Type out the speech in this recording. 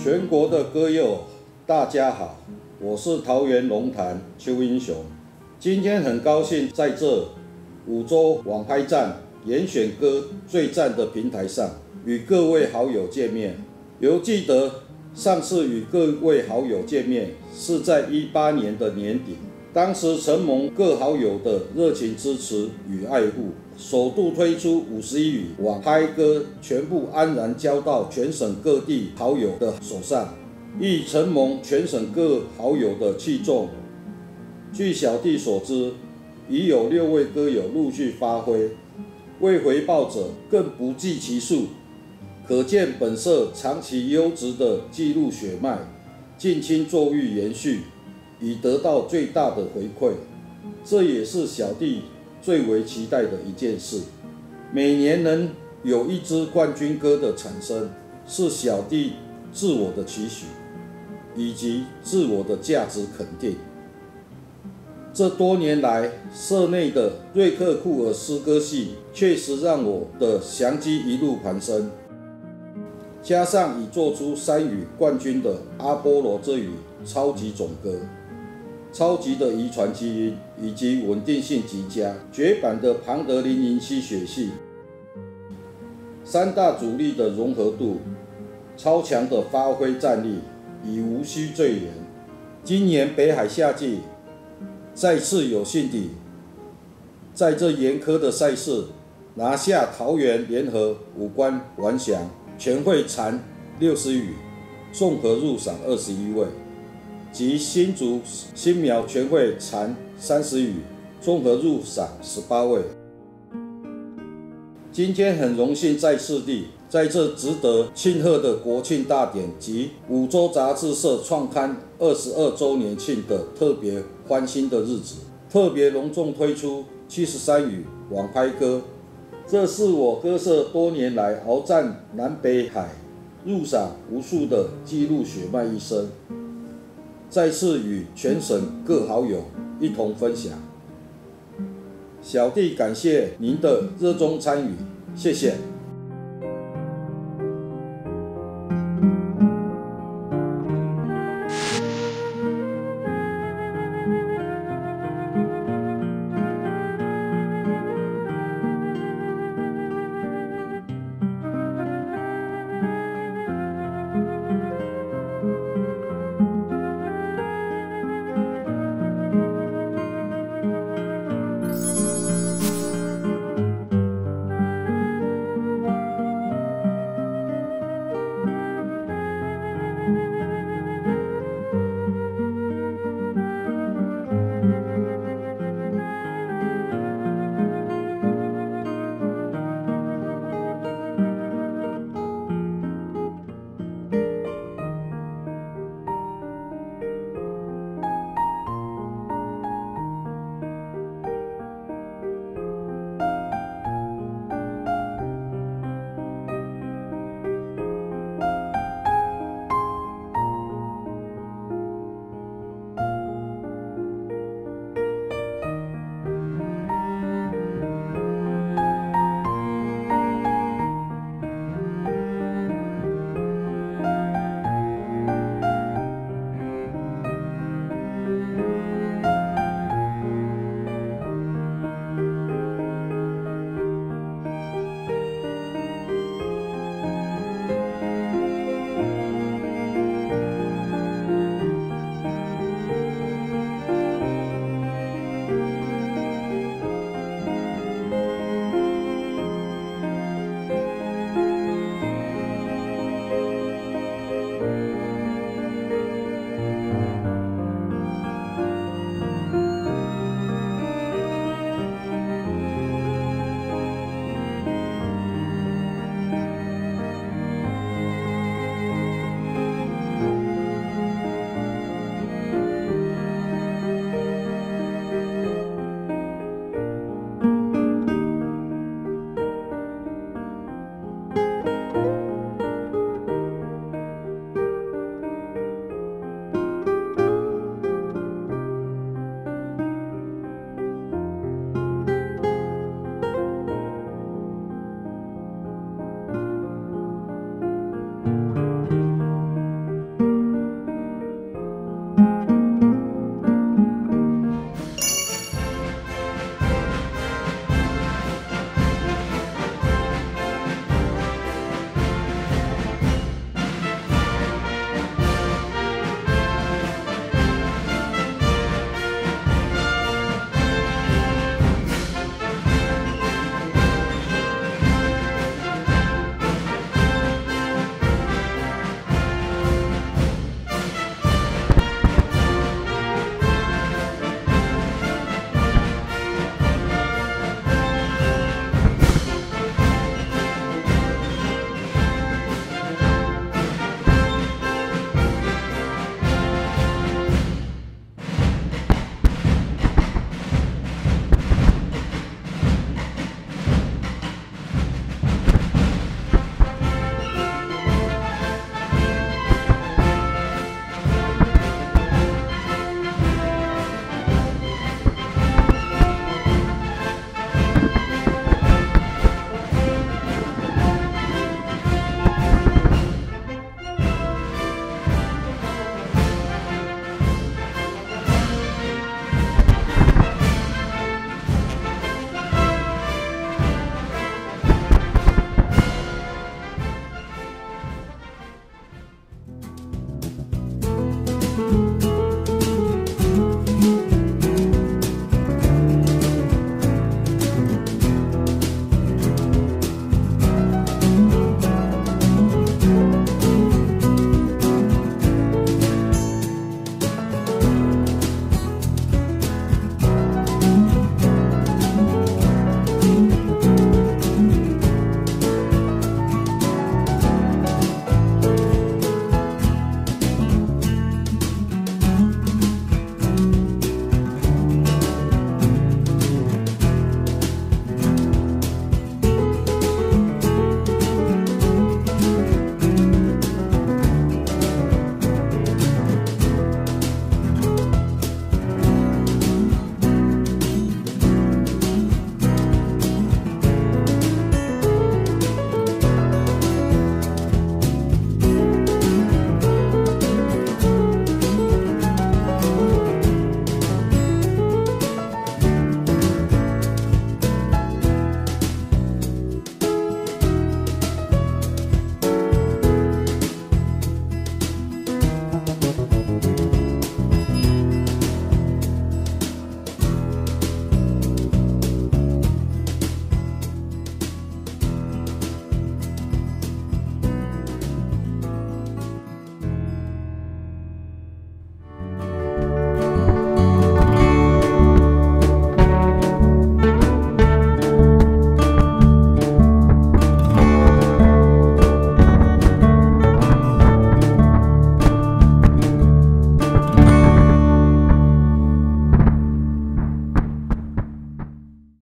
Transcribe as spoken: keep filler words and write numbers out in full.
全国的歌友，大家好，我是桃园龙潭邱英雄。今天很高兴在这五洲网拍站严选歌最赞的平台上，与各位好友见面。犹记得上次与各位好友见面是在一八年的年底，当时承蒙各好友的热情支持与爱护，首度推出五十一语网拍歌，全部安然交到全省各地好友的手上，亦承蒙全省各好友的器重。据小弟所知，已有六位歌友陆续发挥，为回报者更不计其数，可见本社长期优质的记录血脉，近亲作育延续，已得到最大的回馈，这也是小弟最为期待的一件事。每年能有一支冠军歌的产生，是小弟自我的期许，以及自我的价值肯定。这多年来，社内的瑞克库尔诗歌系确实让我的祥基一路攀升，加上已做出三语冠军的阿波罗之语超级总歌，超级的遗传基因以及稳定性极佳，绝版的庞德林银吸血系，三大主力的融合度，超强的发挥战力，已无需赘言。今年北海夏季再次有幸地在这严苛的赛事拿下桃园联合五关完翔，全会蝉六十羽，综合入赏二十一位，及新竹新苗全会蝉三十羽，综合入赏十八位。今天很荣幸在此地，在这值得庆贺的国庆大典及五洲杂志社创刊二十二周年庆的特别欢欣的日子，特别隆重推出七十三语网拍歌。这是我歌社多年来鏖战南北海，入赏无数的记录血脉一生，再次与全省各好友一同分享。小弟感谢您的热衷参与，谢谢。